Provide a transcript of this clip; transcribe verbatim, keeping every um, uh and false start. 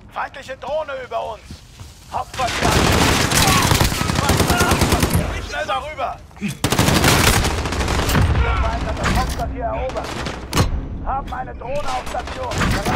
Feindliche Drohne über uns. Hauptquartier. Hauptquartier. Schnell darüber. Der Feind hat das Hauptquartier erobert. Haben eine Drohne auf Station.